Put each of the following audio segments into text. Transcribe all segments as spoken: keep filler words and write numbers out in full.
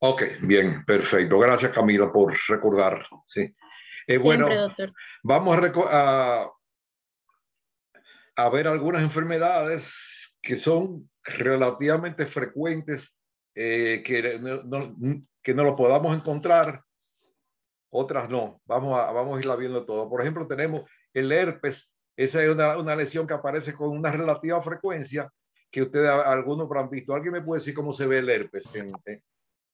Ok, bien, perfecto. Gracias, Camila, por recordar. Sí. Eh, Siempre, bueno, doctor. vamos a, a, a ver algunas enfermedades que son relativamente frecuentes, eh, que, no, no, que no lo podamos encontrar, otras no. Vamos a, vamos a irla viendo todo. Por ejemplo, tenemos el herpes. Esa es una, una lesión que aparece con una relativa frecuencia que ustedes algunos habrán visto. ¿Alguien me puede decir cómo se ve el herpes? En, en,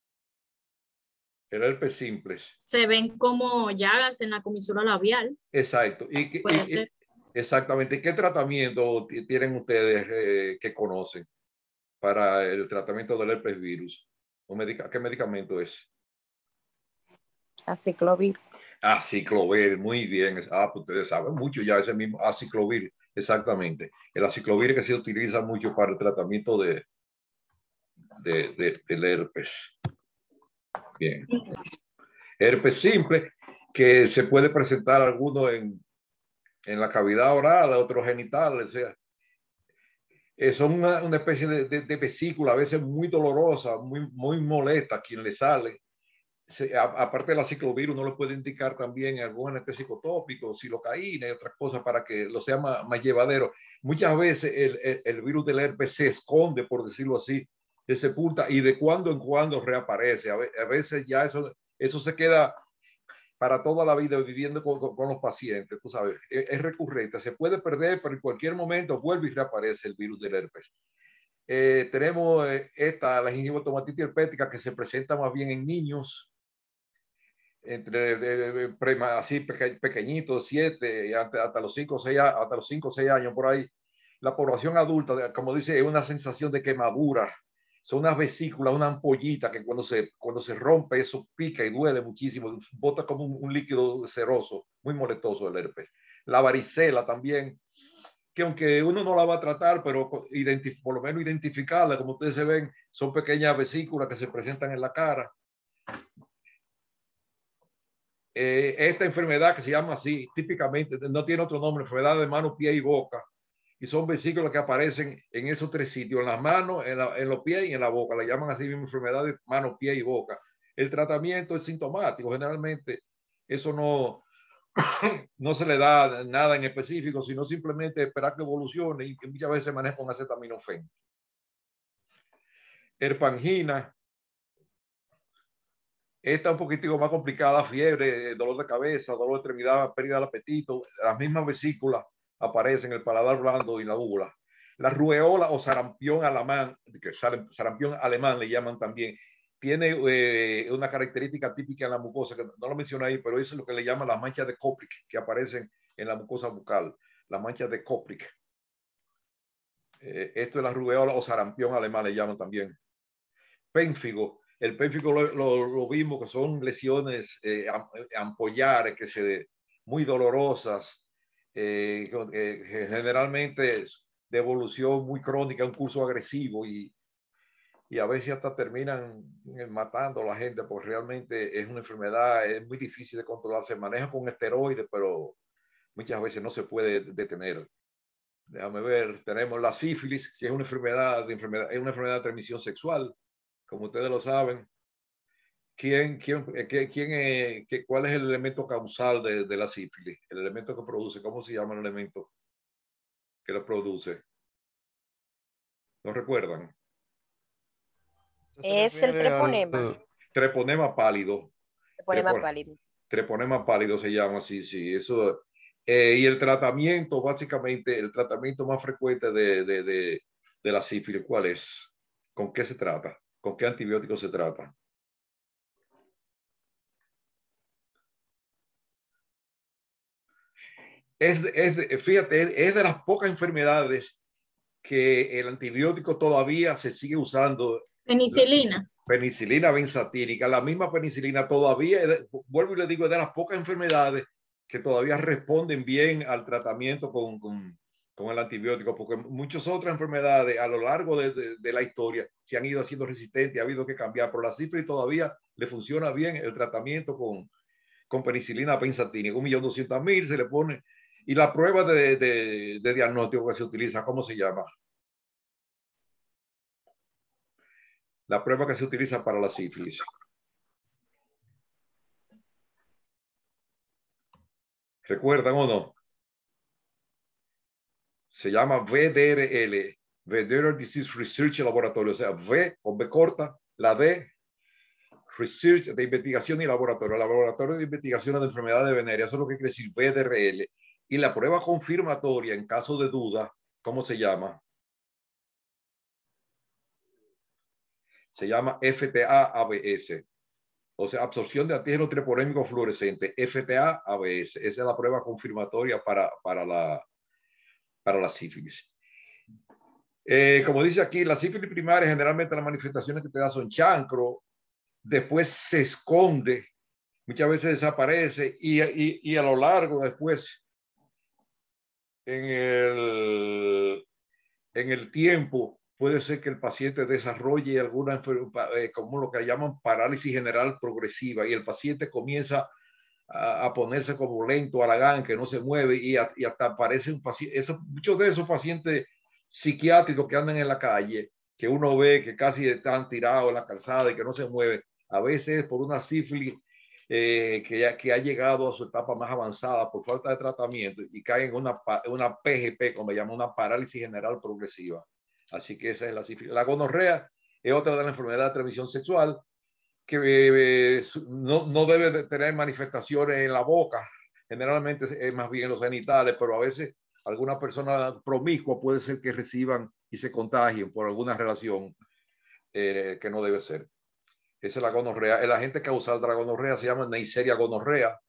el herpes simples. Se ven como llagas en la comisura labial. Exacto. ¿Y, Puede y, y ser. exactamente qué tratamiento tienen ustedes eh, que conocen para el tratamiento del herpes virus? Medica ¿Qué medicamento es? Aciclovir. Aciclovir, muy bien. Ah, pues ustedes saben mucho ya ese mismo aciclovir, exactamente. El aciclovir que se utiliza mucho para el tratamiento de, de, de, del herpes. Bien. Herpes simple, que se puede presentar alguno en, en la cavidad oral, otros genitales, o sea, Eh, son una, una especie de, de, de, vesícula, a veces muy dolorosa, muy, muy molesta a quien le sale. Se, a, aparte del aciclovir, uno lo puede indicar también algún anestésico tópico, silocaína y otras cosas para que lo sea más, más llevadero. Muchas veces el, el, el virus del herpes se esconde, por decirlo así, se sepulta y de cuando en cuando reaparece. A, a veces ya eso, eso se queda para toda la vida viviendo con, con, con los pacientes, tú sabes, es, es, recurrente, se puede perder, pero en cualquier momento vuelve y reaparece el virus del herpes. Eh, tenemos eh, esta, la gingivotomatitis herpética, que se presenta más bien en niños, entre eh, eh, así peque, pequeñitos, siete, hasta, hasta los cinco o seis, hasta los cinco o seis años por ahí. La población adulta, como dice, es una sensación de quemadura. Son unas vesículas, una ampollita que cuando se, cuando se rompe eso pica y duele muchísimo, bota como un, un líquido ceroso, muy molestoso el herpes. La varicela también, que aunque uno no la va a tratar, pero por lo menos identificarla, como ustedes se ven, son pequeñas vesículas que se presentan en la cara. Eh, esta enfermedad que se llama así, típicamente, no tiene otro nombre, enfermedad de mano, pie y boca, y son vesículas que aparecen en esos tres sitios, en las manos, en, la, en los pies y en la boca. La llaman así mismo enfermedad de mano, pie y boca. El tratamiento es sintomático, generalmente eso no, no se le da nada en específico, sino simplemente esperar que evolucione y que muchas veces se maneja con acetaminofén. Herpangina, esta un poquitico más complicada, fiebre, dolor de cabeza, dolor de extremidad, pérdida del apetito, las mismas vesículas aparecen en el paladar blando y la úvula. La rueola o sarampión alemán, que sarampión alemán le llaman también, tiene eh, una característica típica en la mucosa, que no lo menciono ahí, pero eso es lo que le llaman las manchas de Koplik, que aparecen en la mucosa bucal, las manchas de Koplik. Eh, esto es la rueola o sarampión alemán, le llaman también. Pénfigo, el pénfigo lo, lo, lo vimos que son lesiones eh, ampollares, que se, muy dolorosas, eh, eh, generalmente de evolución muy crónica, un curso agresivo y, y a veces hasta terminan matando a la gente, porque realmente es una enfermedad, es muy difícil de controlar, se maneja con esteroides, pero muchas veces no se puede detener. Déjame ver, tenemos la sífilis, que es una enfermedad, de enfermedad, es una enfermedad de transmisión sexual, como ustedes lo saben. ¿Quién, quién, quién, quién eh, qué, ¿Cuál es el elemento causal de, de la sífilis? El elemento que produce, ¿cómo se llama el elemento que lo produce? ¿No recuerdan? Es el treponema. Al... Treponema pálido. Treponema Trepon... pálido. Treponema pálido se llama, sí, sí. Eso, eh, y el tratamiento, básicamente, el tratamiento más frecuente de, de, de, de la sífilis, ¿cuál es? ¿Con qué se trata? ¿Con qué antibiótico se trata? Es, es, fíjate, es de las pocas enfermedades que el antibiótico todavía se sigue usando. Penicilina. Penicilina benzatínica, la misma penicilina todavía, vuelvo y le digo, es de las pocas enfermedades que todavía responden bien al tratamiento con, con, con el antibiótico, porque muchas otras enfermedades a lo largo de, de, de la historia se han ido haciendo resistentes, ha habido que cambiar, pero la sífilis todavía le funciona bien el tratamiento con, con penicilina benzatínica, un millón doscientos mil se le pone. Y la prueba de, de, de diagnóstico que se utiliza, ¿cómo se llama? la prueba que se utiliza para la sífilis. ¿Recuerdan o no? Se llama V D R L, Venereal Disease Research Laboratory, o sea, V con B corta, la D, Research de investigación y laboratorio, laboratorio de investigación de enfermedades venéreas, eso es lo que quiere decir V D R L. Y la prueba confirmatoria, en caso de duda, ¿cómo se llama? Se llama F T A A B S, o sea, absorción de antígeno treponémico fluorescente, F T A A B S. Esa es la prueba confirmatoria para, para, la, para la sífilis. Eh, como dice aquí, la sífilis primaria, generalmente las manifestaciones que te da son chancro, después se esconde, muchas veces desaparece y, y, y a lo largo después, en el, en el tiempo, puede ser que el paciente desarrolle alguna enfermedad, eh, como lo que llaman parálisis general progresiva, y el paciente comienza a, a ponerse como lento, haragán, que no se mueve, y, a, y hasta aparece un paciente, eso, muchos de esos pacientes psiquiátricos que andan en la calle, que uno ve que casi están tirados en la calzada y que no se mueve, a veces por una sífilis eh, que, ya, que ha llegado a su etapa más avanzada por falta de tratamiento y cae en una, una P G P, como se llama, una parálisis general progresiva. Así que esa es la sífilis. La gonorrea es otra de las enfermedades de transmisión sexual que eh, no, no debe de tener manifestaciones en la boca, generalmente es más bien en los genitales, pero a veces alguna persona promiscua puede ser que reciban y se contagien por alguna relación eh, que no debe ser. Esa es la gonorrea. El agente causal de la gonorrea se llama Neisseria gonorrea.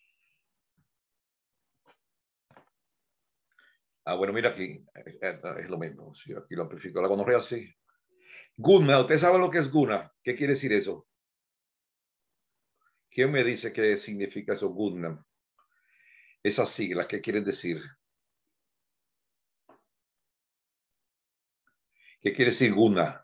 Ah, bueno, mira aquí, es lo mismo. Sí, aquí lo amplifico. La gonorrea sí. Guna, ¿usted sabe lo que es guna? ¿Qué quiere decir eso? ¿Quién me dice qué significa eso, guna? Esas siglas, ¿qué quieren decir? ¿Qué quiere decir guna?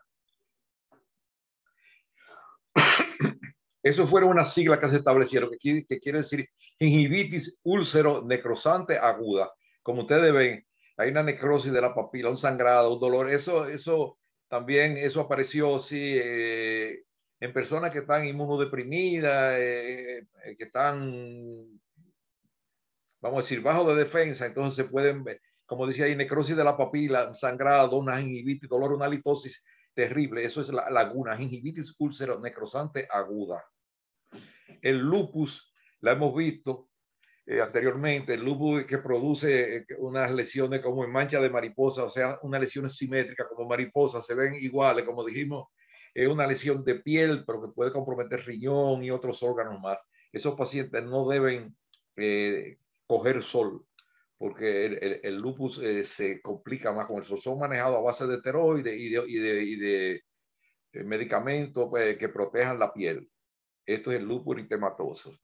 Eso fueron unas siglas que se establecieron, que quiere, que quiere decir gingivitis úlcero necrosante aguda. Como ustedes ven, hay una necrosis de la papila, un sangrado, un dolor. Eso, eso también, eso apareció, sí, eh, en personas que están inmunodeprimidas, eh, que están, vamos a decir, bajo de defensa. Entonces se pueden ver, como decía ahí, necrosis de la papila, sangrado, una gingivitis, dolor, una litosis terrible. Eso es la laguna, gingivitis úlcero necrosante aguda. El lupus, la hemos visto eh, anteriormente, el lupus que produce eh, unas lesiones como en mancha de mariposa, o sea, unas lesiones simétricas como mariposa, se ven iguales, como dijimos, es una lesión de piel, pero que puede comprometer riñón y otros órganos más. Esos pacientes no deben eh, coger sol, porque el, el, el lupus eh, se complica más con el sol. Son manejados a base de esteroides y de, y de, y de, de medicamentos pues, que protejan la piel. Esto es el lupus eritematoso.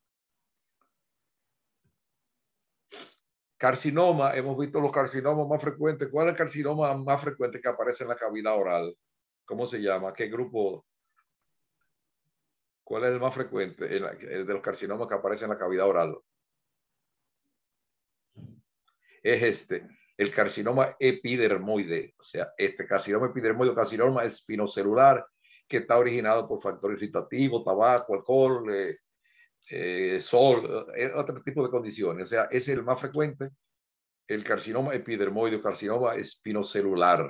Carcinoma, hemos visto los carcinomas más frecuentes. ¿Cuál es el carcinoma más frecuente que aparece en la cavidad oral? ¿Cómo se llama? ¿Qué grupo? ¿Cuál es el más frecuente? El, el de los carcinomas que aparece en la cavidad oral. Es este, el carcinoma epidermoide. O sea, este carcinoma epidermoide, carcinoma espinocelular, que está originado por factores irritativos, tabaco, alcohol, eh, eh, sol, eh, otro tipo de condiciones. O sea, ese es el más frecuente. El carcinoma epidermoide o carcinoma espinocelular.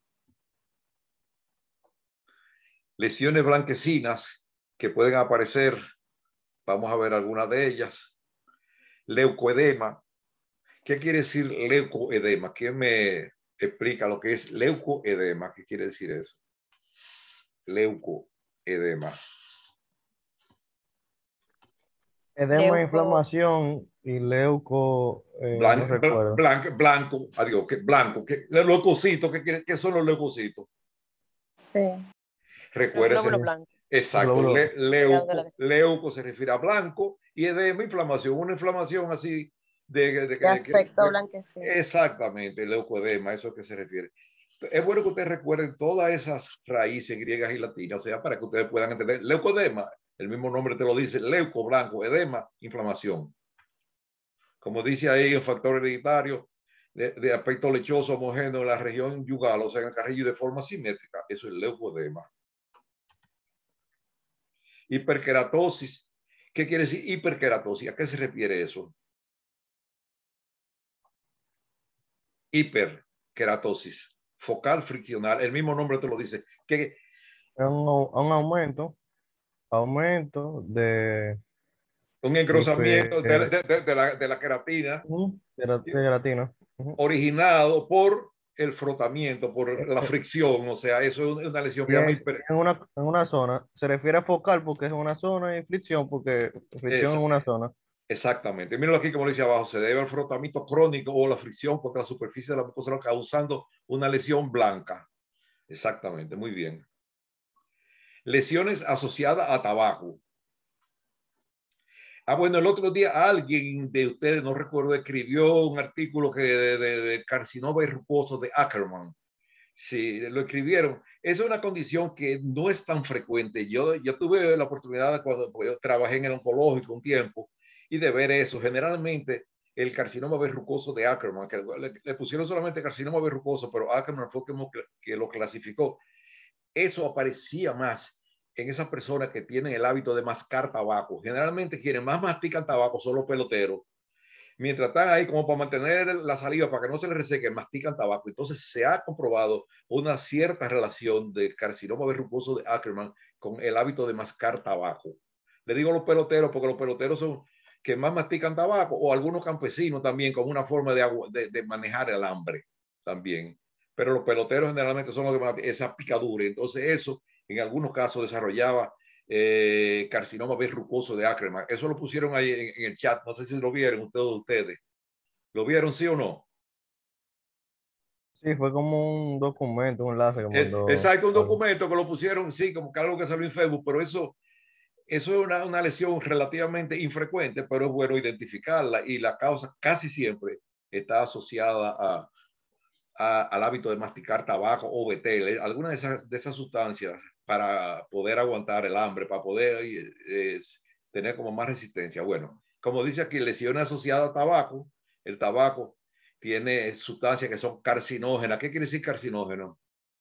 Lesiones blanquecinas que pueden aparecer, vamos a ver algunas de ellas. Leucoedema. ¿Qué quiere decir leucoedema? ¿Quién me explica lo que es leucoedema? ¿Qué quiere decir eso? Leucoedema. Edema, inflamación y leuco, eh, blanco, no recuerdo. Blanco, blanco, adiós, que blanco, que los leucocitos, ¿qué, ¿qué son los leucocitos? Sí. Recuérdese. Exacto, Le, leuco, leuco se refiere a blanco y edema, inflamación, una inflamación así de, de, de, de aspecto de, de, blanquecino. Exactamente, leucoedema, eso es que se refiere. Es bueno que ustedes recuerden todas esas raíces griegas y latinas, o sea, para que ustedes puedan entender. Leucoedema, el mismo nombre te lo dice, leuco, blanco, edema, inflamación. Como dice ahí, el factor hereditario de, de aspecto lechoso homogéneo en la región yugal, o sea, en el carrillo de forma simétrica, eso es leucoedema. Hiperkeratosis. ¿Qué quiere decir hiperkeratosis? ¿A qué se refiere eso? Hiperkeratosis. Focal friccional. El mismo nombre te lo dice. Que Es un, un aumento, aumento de, un hiper, engrosamiento de, de, de, de, la, de la queratina uh, de, la- de queratina. Uh-huh. originado por el frotamiento, por la Eh, fricción. O sea, eso es una lesión que Y llama en, hiper. en una, en una zona, se refiere a focal porque es una zona y fricción porque fricción Es, en una zona. exactamente. Míralo aquí como dice abajo. Se debe al frotamiento crónico o la fricción contra la superficie de la mucosa causando una lesión blanca. Exactamente. Muy bien. Lesiones asociadas a tabaco. Ah, bueno, el otro día alguien de ustedes, no recuerdo, escribió un artículo que de, de, de carcinoma verrucoso de Ackerman. Sí, lo escribieron. Es una condición que no es tan frecuente. Yo, yo tuve la oportunidad cuando pues, yo trabajé en el oncológico un tiempo y de ver eso. Generalmente el carcinoma verrucoso de Ackerman, que le, le pusieron solamente carcinoma verrucoso, pero Ackerman fue como que, que lo clasificó. Eso aparecía más en esas personas que tienen el hábito de mascar tabaco. Generalmente quienes más mastican tabaco son los peloteros. Mientras están ahí como para mantener la saliva, para que no se les reseque, mastican tabaco. Entonces se ha comprobado una cierta relación del carcinoma verrucoso de Ackerman con el hábito de mascar tabaco. Le digo los peloteros porque los peloteros son que más mastican tabaco, o algunos campesinos también, como una forma de, de, de manejar el hambre también. Pero los peloteros generalmente son los que más, esa picadura. Entonces eso en algunos casos desarrollaba eh, carcinoma verrucoso de Ackerman. Eso lo pusieron ahí en, en el chat. No sé si lo vieron ustedes, ustedes. ¿Lo vieron, sí o no? Sí, fue como un documento, un enlace que Eh, mandó. exacto, un documento que lo pusieron, sí, como que algo que salió en Facebook, pero eso, eso es una, una lesión relativamente infrecuente, pero es bueno identificarla y la causa casi siempre está asociada a, a, al hábito de masticar tabaco o betel, alguna de esas, de esas sustancias para poder aguantar el hambre, para poder eh, tener como más resistencia. Bueno, como dice aquí, lesiones asociadas a tabaco, el tabaco tiene sustancias que son carcinógenas. ¿Qué quiere decir carcinógeno?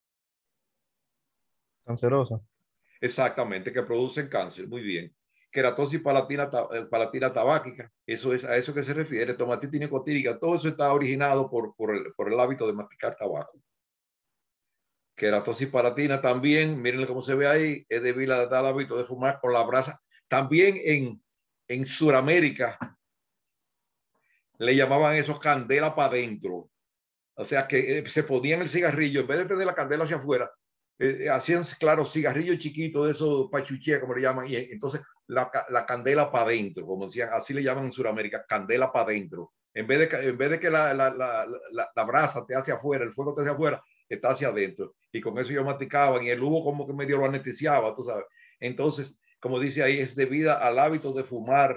Cancerosa. Exactamente, que producen cáncer. Muy bien. Queratosis palatina, palatina tabáquica, eso es a eso que se refiere, tomatitis nicotínica, todo eso está originado por, por, el, por el hábito de masticar tabaco. Queratosis palatina también, miren cómo se ve ahí, es debido al hábito de fumar con la brasa. También en, en Sudamérica le llamaban eso candela para adentro. O sea que eh, se ponían el cigarrillo, en vez de tener la candela hacia afuera, eh, hacían, claro, cigarrillos chiquitos de esos pachuchía, como le llaman, y entonces la, la candela para adentro, como decían, así le llaman en Sudamérica, candela para adentro. En vez de, en vez de que la, la, la, la, la brasa te hacia afuera, el fuego te hacia afuera, está hacia adentro. Y con eso ellos masticaban y el humo como que medio lo anestesiaba, tú sabes. Entonces, como dice ahí, es debido al hábito de fumar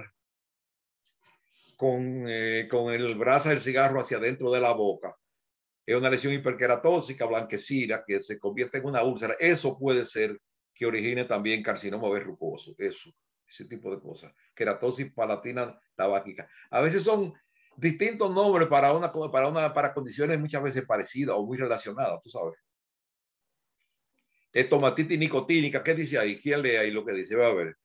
con, eh, con el brasa del cigarro hacia adentro de la boca. Es una lesión hiperqueratósica, blanquecina, que se convierte en una úlcera. Eso puede ser que origine también carcinoma verrucoso. Eso, ese tipo de cosas. Queratosis palatina tabáquica. A veces son distintos nombres para una, para una, para condiciones muchas veces parecidas o muy relacionadas, tú sabes. Estomatitis nicotínica, ¿qué dice ahí? ¿Quién lee ahí lo que dice? Va a ver.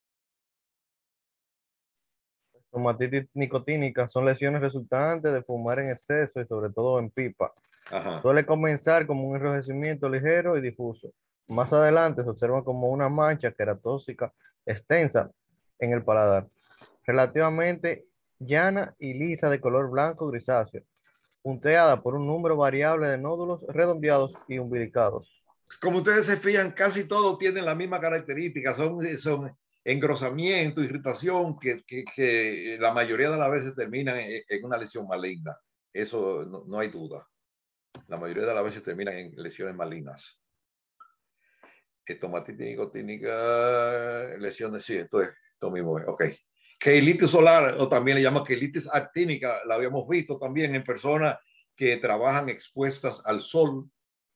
Tomatitis nicotínica son lesiones resultantes de fumar en exceso y sobre todo en pipa. Ajá. Suele comenzar como un enrojecimiento ligero y difuso. Más adelante se observa como una mancha queratósica extensa en el paladar, relativamente llana y lisa de color blanco grisáceo, punteada por un número variable de nódulos redondeados y umbilicados. Como ustedes se fijan, casi todos tienen la misma característica, son, son engrosamiento, irritación, que, que, que la mayoría de las veces terminan en, en una lesión maligna. Eso no, no hay duda. La mayoría de las veces terminan en lesiones malignas. Estomatitis nicotínica, lesiones, sí, esto es esto mismo. Ok. Queilitis solar, o también le llaman queilitis actínica, la habíamos visto también en personas que trabajan expuestas al sol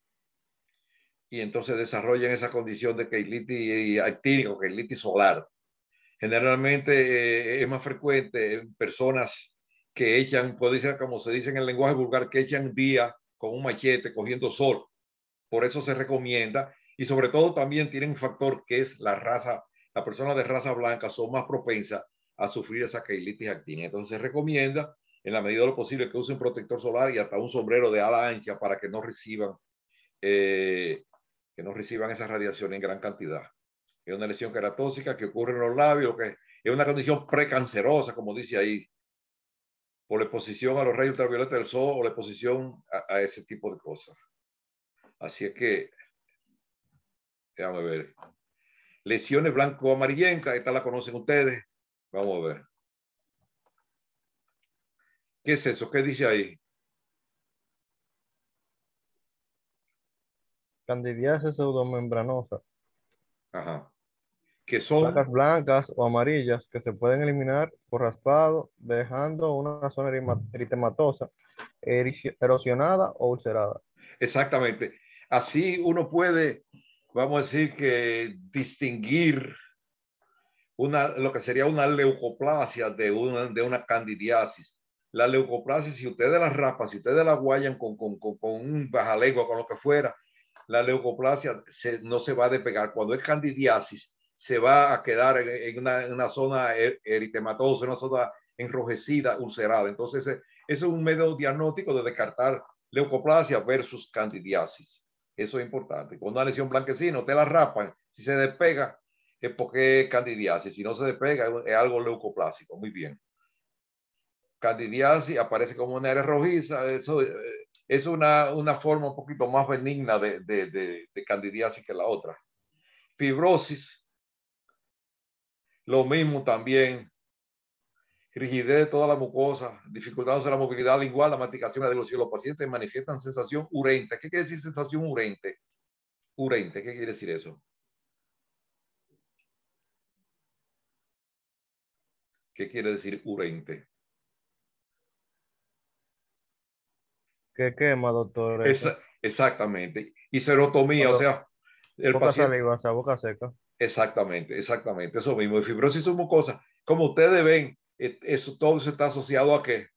y entonces desarrollan esa condición de queilitis actínica o queilitis solar. Generalmente eh, es más frecuente en personas que echan, puede ser como se dice en el lenguaje vulgar, que echan día con un machete cogiendo sol. Por eso se recomienda, y sobre todo también tiene un factor que es la raza, las personas de raza blanca son más propensas a sufrir esa queilitis actina. Entonces se recomienda, en la medida de lo posible, que usen protector solar y hasta un sombrero de ala ancha para que no reciban, eh, que no reciban esa radiación en gran cantidad. Es una lesión queratóxica que ocurre en los labios, que es una condición precancerosa, como dice ahí, por la exposición a los rayos ultravioleta del sol o la exposición a, a ese tipo de cosas. Así es que, déjame ver. Lesiones blanco-amarillentas, esta la conocen ustedes. Vamos a ver. ¿Qué es eso? ¿Qué dice ahí? Candidiasis pseudomembranosa. Ajá. Que son... Placas blancas o amarillas que se pueden eliminar por raspado, dejando una zona erima- eritematosa, eri- erosionada o ulcerada. Exactamente. Así uno puede, vamos a decir que distinguir una, lo que sería una leucoplasia de una, de una candidiasis. La leucoplasia, si ustedes la raspan, si ustedes la guayan con, con, con, con un bajalengua, con lo que fuera, la leucoplasia se, no se va a despegar. Cuando es candidiasis, se va a quedar en, en, una, en una zona er, eritematosa, una zona enrojecida, ulcerada. Entonces, ese, ese es un medio diagnóstico de descartar leucoplasia versus candidiasis. Eso es importante. Cuando una lesión blanquecina, usted la raspan, si se despega, es porque es candidiasis. Si no se despega, es algo leucoplásico. Muy bien. Candidiasis aparece como una área rojiza. Eso es una, una forma un poquito más benigna de, de, de, de candidiasis que la otra. Fibrosis, lo mismo también. Rigidez de toda la mucosa, dificultades en la movilidad lingual, la masticación, la deglución. Los pacientes manifiestan sensación urente. ¿Qué quiere decir sensación urente? Urente, ¿qué quiere decir eso? ¿Qué quiere decir urente? ¿Qué quema, doctor? Es, Eso. exactamente. Y serotomía, Cuando o sea, el boca paciente. saliva, o sea, boca seca. Exactamente, exactamente. Eso mismo. Y fibrosis es mucosa. Como ustedes ven, eso, todo eso está asociado a qué.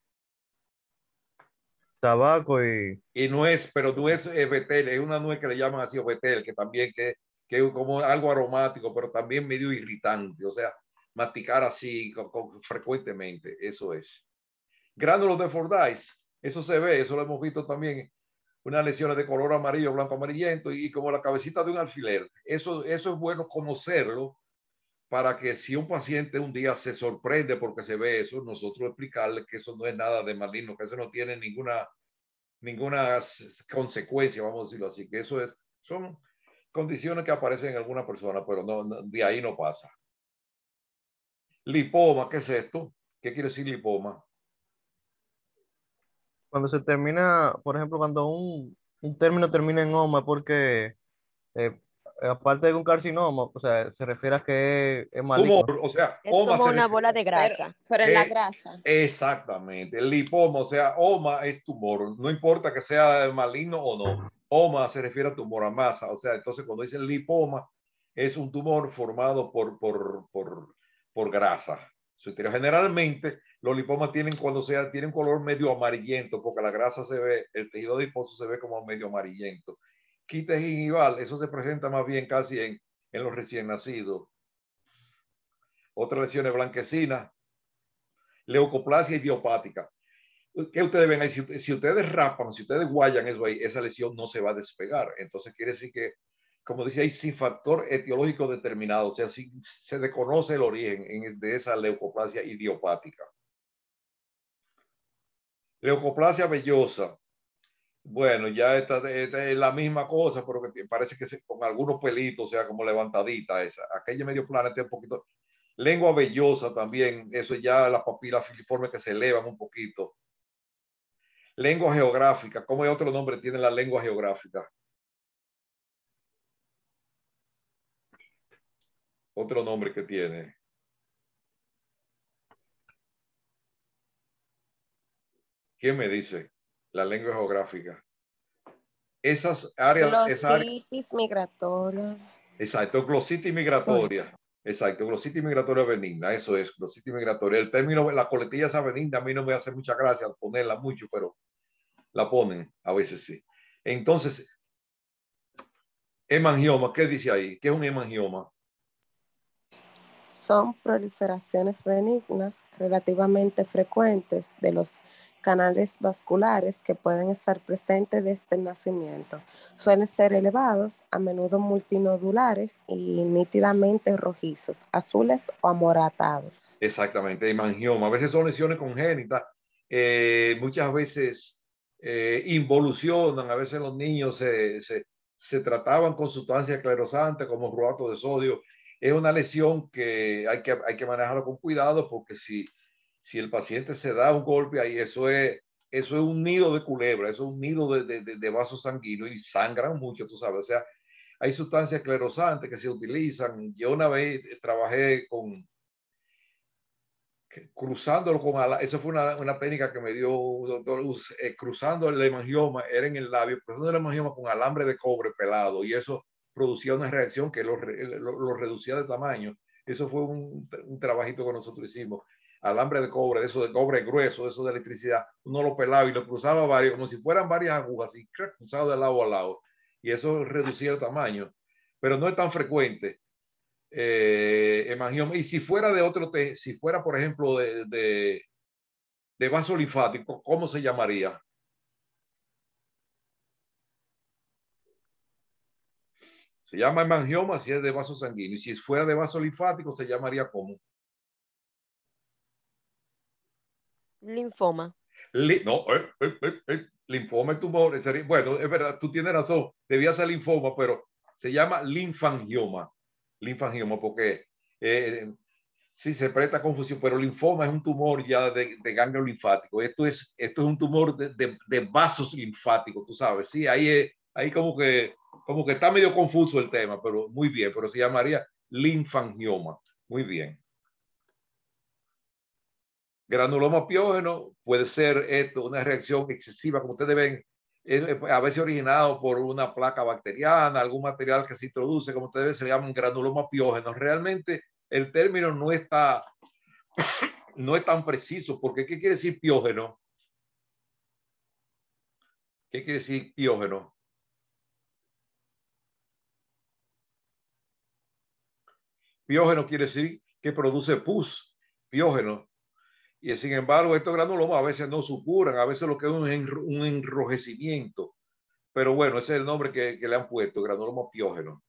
Tabaco y... Y no es, pero no es eh, betel, es una nuez que le llaman así, o betel, que también que, que es como algo aromático, pero también medio irritante. O sea, masticar así con, con, frecuentemente, eso es. Gránulos de Fordyce, eso se ve, eso lo hemos visto también. Unas lesiones de color amarillo, blanco, amarillento y como la cabecita de un alfiler. Eso, eso es bueno conocerlo para que si un paciente un día se sorprende porque se ve eso, nosotros explicarle que eso no es nada de maligno, que eso no tiene ninguna, ninguna consecuencia, vamos a decirlo así, que eso es, son condiciones que aparecen en alguna persona, pero no, no, de ahí no pasa. Lipoma, ¿qué es esto? ¿Qué quiere decir lipoma? Cuando se termina, por ejemplo, cuando un, un término termina en oma, porque eh, aparte de un carcinoma, o sea, se refiere a que es, es Tumor, maligno. o sea, Es oma como se una bola refiere. de Pero, grasa. pero en la Eh, grasa. exactamente, el lipoma, o sea, oma es tumor, no importa que sea maligno o no. Oma se refiere a tumor, a masa, o sea, entonces cuando dicen lipoma, es un tumor formado por, por, por, por grasa. Generalmente los lipomas tienen, cuando sea, tienen color medio amarillento, porque la grasa se ve, el tejido adiposo se ve como medio amarillento. Quites gingival, eso se presenta más bien casi en, en los recién nacidos. Otras lesiones blanquecinas, leucoplasia idiopática. ¿Qué ustedes ven ahí? Si, si ustedes raspan, si ustedes guayan eso ahí, esa lesión no se va a despegar. Entonces quiere decir que, como dice ahí, sin factor etiológico determinado, o sea, si se desconoce el origen en, de esa leucoplasia idiopática. Leucoplasia vellosa. Bueno, ya esta, esta es la misma cosa, pero que parece que se, con algunos pelitos, o sea, como levantadita esa. Aquella medio plana está un poquito. Lengua vellosa también, eso ya las papilas filiformes que se elevan un poquito. Lengua geográfica, ¿cómo es otro nombre tiene la lengua geográfica? Otro nombre que tiene. ¿Quién me dice? La lengua geográfica. Esas áreas, esa área, Glositis migratoria. exacto, glositis migratoria. Exacto, glositis migratoria benigna, eso es, glositis migratoria. El término, la coletilla esa benigna, a mí no me hace mucha gracia ponerla mucho, pero la ponen, a veces sí. Entonces, hemangioma, ¿qué dice ahí? ¿Qué es un hemangioma? son proliferaciones benignas relativamente frecuentes de los canales vasculares que pueden estar presentes desde el nacimiento. Suelen ser elevados, a menudo multinodulares y nítidamente rojizos, azules o amoratados. Exactamente, hemangioma. A veces son lesiones congénitas, eh, muchas veces eh, involucionan, a veces los niños se, se, se trataban con sustancias esclerosantes como ruato de sodio. Es una lesión que hay que, hay que manejarlo con cuidado porque si, si el paciente se da un golpe ahí, eso es, eso es un nido de culebra, eso es un nido de, de, de vasos sanguíneos y sangran mucho, tú sabes. O sea, hay sustancias esclerosantes que se utilizan. Yo una vez trabajé con cruzándolo con ala, eso fue una, una técnica que me dio doctor Luz, eh, cruzando el hemangioma, era en el labio, cruzando el hemangioma con alambre de cobre pelado, y eso producía una reacción que lo, lo, lo reducía de tamaño. Eso fue un, un trabajito que nosotros hicimos. Alambre de cobre, de eso de cobre grueso, de eso de electricidad, uno lo pelaba y lo cruzaba varios, como si fueran varias agujas, y cruzado de lado a lado, y eso reducía el tamaño, pero no es tan frecuente. Eh, hemangioma. Y si fuera de otro, te, si fuera, por ejemplo, de, de, de vaso linfático, ¿cómo se llamaría? Se llama hemangioma si es de vaso sanguíneo. Y si fuera de vaso linfático, se llamaría ¿cómo? Linfoma. Li no, eh, eh, eh, eh, linfoma es tumor. Sería, bueno, es verdad, tú tienes razón. Debía ser linfoma, pero se llama linfangioma. Linfangioma, porque eh, sí se presta confusión, pero linfoma es un tumor ya de, de ganglio linfático. Esto es, esto es un tumor de, de, de vasos linfáticos, tú sabes. Sí, ahí, es, ahí como, que, como que está medio confuso el tema, pero muy bien, pero se llamaría linfangioma. Muy bien. Granuloma piógeno puede ser esto, una reacción excesiva, como ustedes ven, es a veces originado por una placa bacteriana, algún material que se introduce, como ustedes ven, se llama un granuloma piógeno. Realmente el término no está, no es tan preciso, porque ¿qué quiere decir piógeno? ¿Qué quiere decir piógeno? Piógeno quiere decir que produce pus, piógeno. Y sin embargo, estos granulomas a veces no supuran, a veces lo que es un, enro un enrojecimiento. Pero bueno, ese es el nombre que, que le han puesto, granuloma piógeno.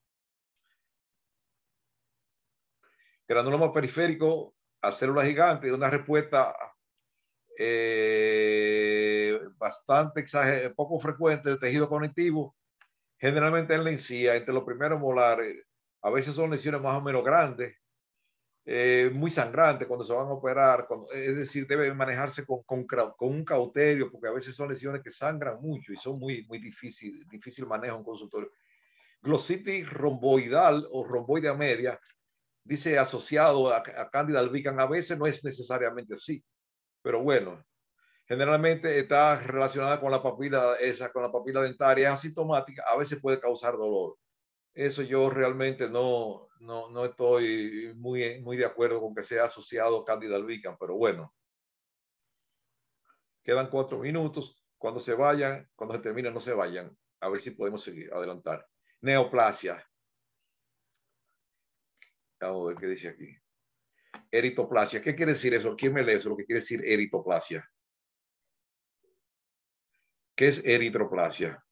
Granuloma periférico a célula gigante, una respuesta eh, bastante exagerada, poco frecuente del tejido conectivo, generalmente en la encía, entre los primeros molares. A veces son lesiones más o menos grandes, eh, muy sangrantes cuando se van a operar, cuando, es decir, debe manejarse con, con, con un cauterio, porque a veces son lesiones que sangran mucho y son muy, muy difícil, difícil manejo en consultorio. Glositis romboidal o romboidea media, dice asociado a, a Candida albicans, a veces no es necesariamente así, pero bueno, generalmente está relacionada con la papila, esa, con la papila dentaria, es asintomática, a veces puede causar dolor. Eso yo realmente no, no, no estoy muy, muy de acuerdo con que sea asociado a Candida albicans, pero bueno. Quedan cuatro minutos. Cuando se vayan, cuando se termine, no se vayan. A ver si podemos seguir, adelantar. Neoplasia. Vamos a ver qué dice aquí. Eritoplasia. ¿Qué quiere decir eso? ¿Quién me lee eso? Lo que quiere decir eritoplasia. ¿Qué es eritroplasia?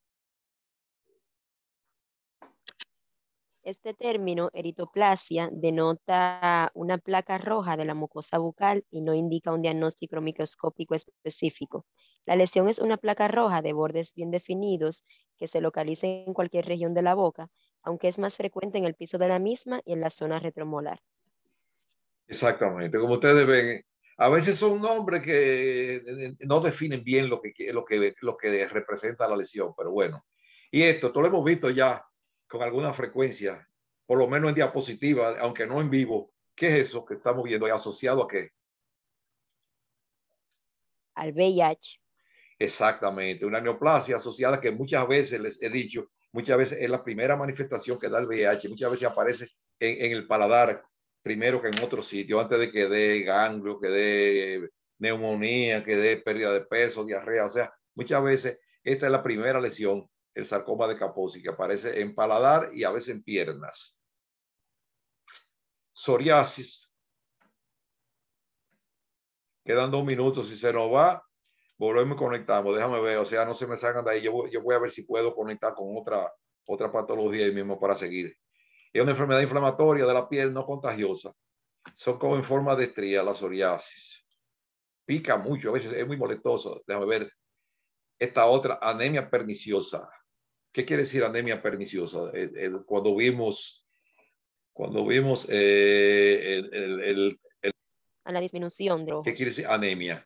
Este término, eritoplasia, denota una placa roja de la mucosa bucal y no indica un diagnóstico microscópico específico. La lesión es una placa roja de bordes bien definidos que se localiza en cualquier región de la boca, aunque es más frecuente en el piso de la misma y en la zona retromolar. Exactamente. Como ustedes ven, a veces son nombres que no definen bien lo que, lo que, lo que representa la lesión, pero bueno. Y esto, esto lo hemos visto ya con alguna frecuencia, por lo menos en diapositiva, aunque no en vivo. ¿Qué es eso que estamos viendo? ¿Y asociado a qué? Al V I H. Exactamente, una neoplasia asociada que muchas veces les he dicho, muchas veces es la primera manifestación que da el V I H, muchas veces aparece en, en el paladar primero que en otro sitio, antes de que dé ganglio, que dé neumonía, que dé pérdida de peso, diarrea, o sea, muchas veces esta es la primera lesión, el sarcoma de Kaposi, que aparece en paladar y a veces en piernas. Psoriasis, Quedan dos minutos. Si se nos va, volvemos y conectamos. Déjame ver, o sea, no se me salgan de ahí. Yo voy, yo voy a ver si puedo conectar con otra, otra patología ahí mismo para seguir. Es una enfermedad inflamatoria de la piel no contagiosa. Son como en forma de estría, la psoriasis. Pica mucho, a veces es muy molestoso. Déjame ver. Esta otra, anemia perniciosa. ¿Qué quiere decir anemia perniciosa? El, el, cuando vimos, cuando vimos eh, el, el, el, el, a la disminución de ojos. ¿Qué quiere decir anemia?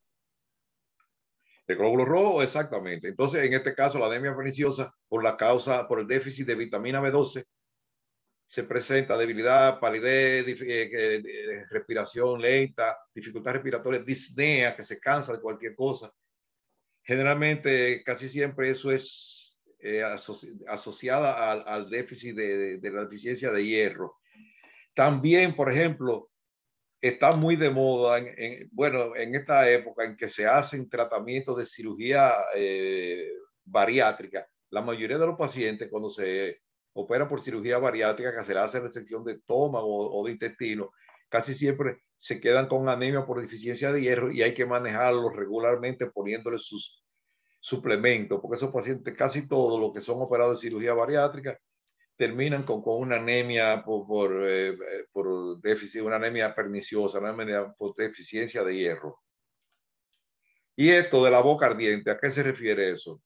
El glóbulo rojo, exactamente. Entonces, en este caso, la anemia perniciosa, por la causa, por el déficit de vitamina B doce, se presenta debilidad, palidez, eh, eh, respiración lenta, dificultad respiratoria, disnea, que se cansa de cualquier cosa. Generalmente, casi siempre eso es eh, asoci asociada al, al déficit de, de, de la deficiencia de hierro. También, por ejemplo, está muy de moda, en, en, bueno, en esta época en que se hacen tratamientos de cirugía eh, bariátrica. La mayoría de los pacientes, cuando se opera por cirugía bariátrica, que se le hace resección de estómago o, o de intestino, casi siempre se quedan con anemia por deficiencia de hierro y hay que manejarlo regularmente poniéndole sus suplementos, porque esos pacientes, casi todos los que son operados de cirugía bariátrica, terminan con, con una anemia por, por, eh, por déficit, una anemia perniciosa, una anemia por deficiencia de hierro. Y esto de la boca ardiente, ¿a qué se refiere eso?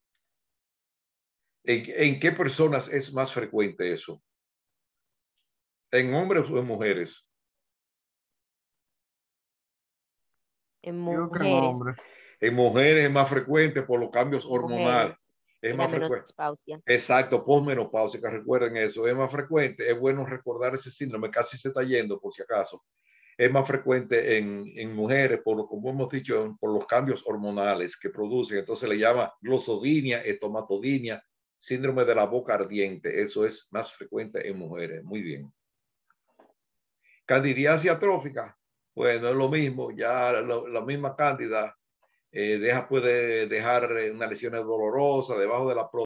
¿En, en qué personas es más frecuente eso? ¿En hombres o en mujeres? En Digo que en mujeres. hombres. En mujeres es más frecuente por los cambios Mujeres, hormonales. Es y más la frecuente. menopausia. Exacto, posmenopáusica, recuerden eso, es más frecuente. Es bueno recordar ese síndrome, casi se está yendo por si acaso. Es más frecuente en, en mujeres, por, como hemos dicho, por los cambios hormonales que producen. Entonces le llama glosodinia, estomatodinia, síndrome de la boca ardiente. Eso es más frecuente en mujeres. Muy bien. Candidiasis atrófica. Bueno, es lo mismo, ya lo, la misma cándida eh, deja, puede dejar unas lesiones dolorosas debajo de la próstata.